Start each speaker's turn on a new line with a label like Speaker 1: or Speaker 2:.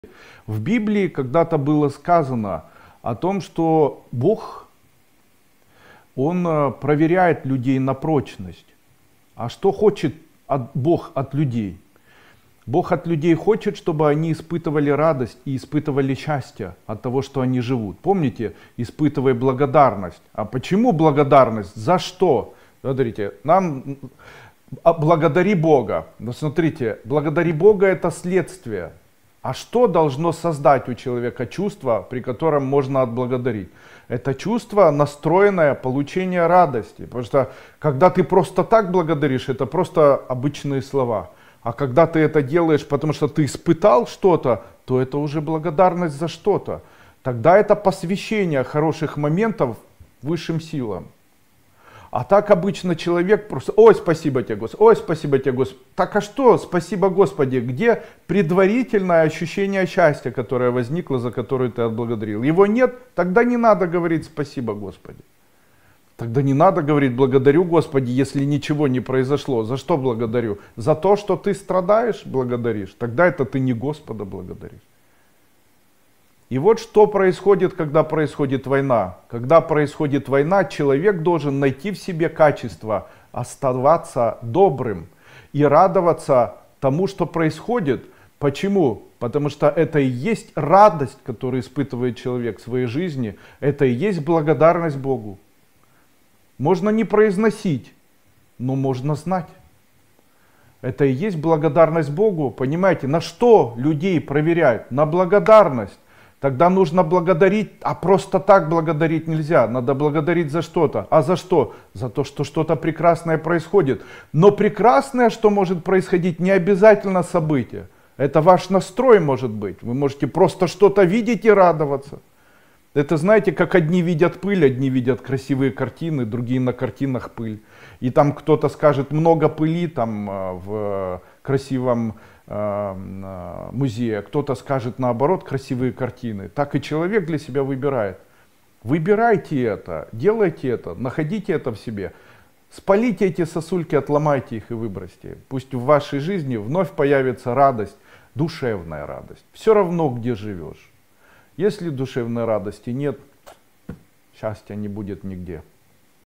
Speaker 1: В Библии когда-то было сказано о том, что Бог, Он проверяет людей на прочность. А что хочет Бог от людей? Бог от людей хочет, чтобы они испытывали радость и испытывали счастье от того, что они живут. Помните, испытывая благодарность. А почему благодарность? За что? Смотрите, благодари Бога. Но смотрите, благодари Бога — это следствие. А что должно создать у человека чувство, при котором можно отблагодарить? Это чувство, настроенное получение радости. Потому что когда ты просто так благодаришь, это просто обычные слова. А когда ты это делаешь, потому что ты испытал что-то, то это уже благодарность за что-то. Тогда это посвящение хороших моментов высшим силам. А так обычно человек просто: ой, спасибо тебе, Господи, ой, спасибо тебе, Господи. Так а что, спасибо, Господи, где предварительное ощущение счастья, которое возникло, за которое ты отблагодарил? Его нет, тогда не надо говорить спасибо, Господи. Тогда не надо говорить благодарю, Господи, если ничего не произошло. За что благодарю? За то, что ты страдаешь, благодаришь. Тогда это ты не Господа благодаришь. И вот что происходит, когда происходит война. Когда происходит война, человек должен найти в себе качество оставаться добрым и радоваться тому, что происходит. Почему? Потому что это и есть радость, которую испытывает человек в своей жизни. Это и есть благодарность Богу. Можно не произносить, но можно знать. Это и есть благодарность Богу. Понимаете, на что людей проверяют? На благодарность. Тогда нужно благодарить, а просто так благодарить нельзя. Надо благодарить за что-то. А за что? За то, что что-то прекрасное происходит. Но прекрасное, что может происходить, не обязательно событие. Это ваш настрой может быть. Вы можете просто что-то видеть и радоваться. Это, знаете, как одни видят пыль, одни видят красивые картины, другие на картинах пыль. И там кто-то скажет много пыли там в красивом музее, кто-то скажет наоборот красивые картины. Так и человек для себя выбирает. Выбирайте это, делайте это, находите это в себе. Спалите эти сосульки, отломайте их и выбросьте. Пусть в вашей жизни вновь появится радость, душевная радость. Все равно, где живешь. Если душевной радости нет, счастья не будет нигде.